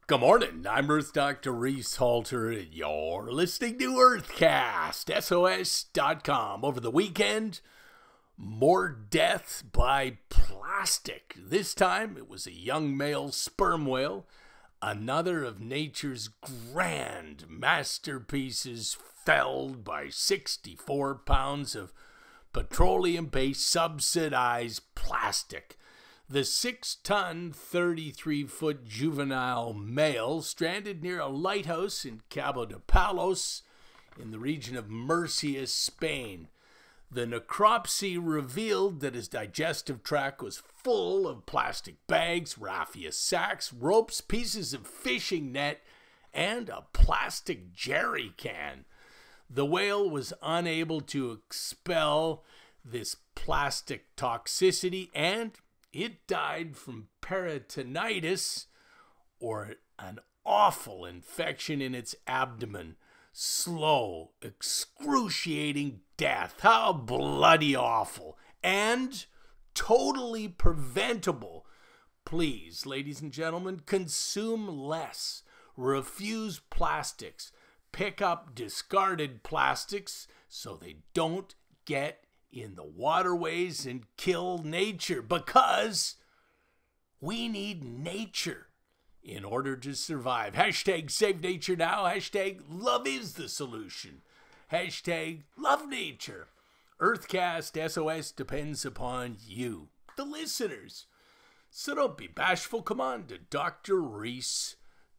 Good morning, I'm Earth Dr. Reese Halter, and you're listening to Earthcast, SOS.com. Over the weekend, more death by plastic. This time, it was a young male sperm whale, another of nature's grand masterpieces felled by 64 pounds of petroleum-based subsidized plastic. The 6-ton, 33-foot juvenile male stranded near a lighthouse in Cabo de Palos in the region of Murcia, Spain. The necropsy revealed that his digestive tract was full of plastic bags, raffia sacks, ropes, pieces of fishing net, and a plastic jerry can. The whale was unable to expel this plastic toxicity, and it died from peritonitis, or an awful infection in its abdomen. Slow, excruciating death. How bloody awful. And totally preventable. Please, ladies and gentlemen, consume less. Refuse plastics. Pick up discarded plastics so they don't get in the waterways and kill nature, because we need nature in order to survive. Hashtag save nature now. Hashtag love is the solution. Hashtag love nature. Earthcast SOS depends upon you, the listeners. So don't be bashful. Come on to drreese.com,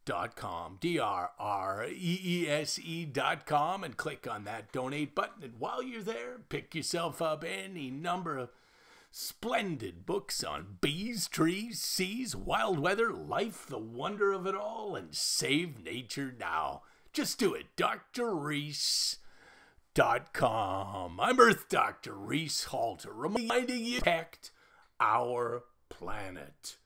DRREESE.com, and click on that donate button. And while you're there, pick yourself up any number of splendid books on bees, trees, seas, wild weather, life, the wonder of it all, and save nature now. Just do it. drreese.com. I'm Earth Dr. Reese Halter, reminding you to protect our planet.